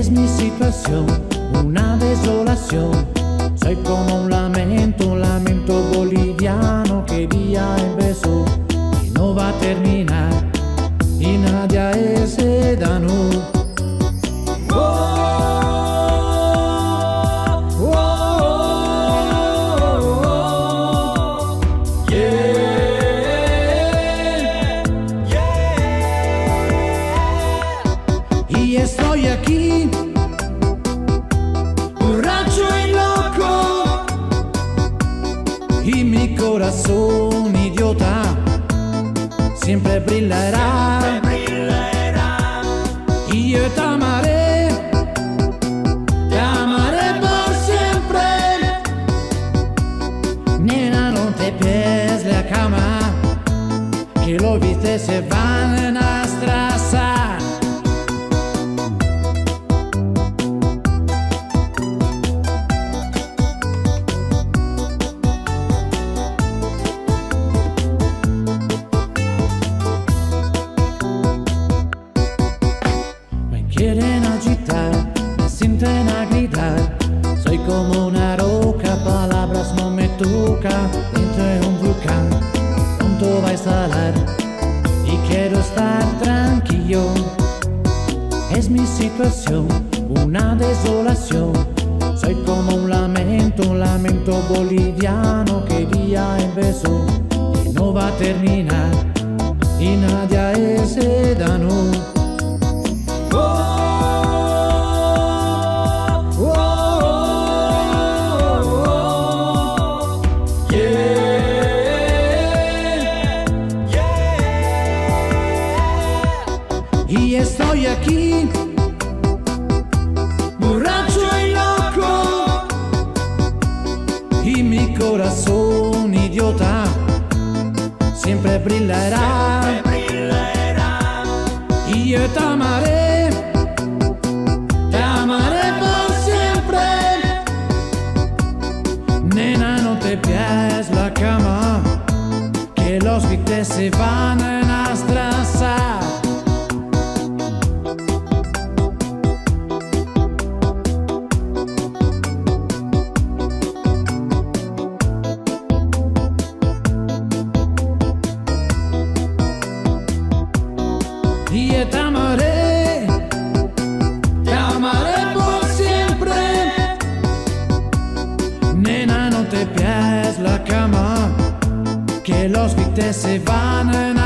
Es mi situación, una desolación. Soy como un lamento boliviano que día empezó y no va a terminar, y nadie se daño. Y estoy aquí, borracho y loco, y mi corazón idiota siempre brillará, y yo te amaré por siempre. Nena, no te pierdas la cama, que los viste se van a estrazar. Quieren agitar, me sienten a gritar. Soy como una roca, palabras no me tocan. Dentro de un volcán, pronto va a estallar, y quiero estar tranquilo. Es mi situación, una desolación. Soy como un lamento boliviano que día empezó y no va a terminar, y nadie se daño. Y estoy aquí, borracho y loco, y mi corazón idiota siempre brillará, y yo te amaré por siempre. Nena, no te pierdas la cama, que los vites se van a estrazar. Y yo te amaré por siempre. Nena, no te pierdas la cama, que los vites se van a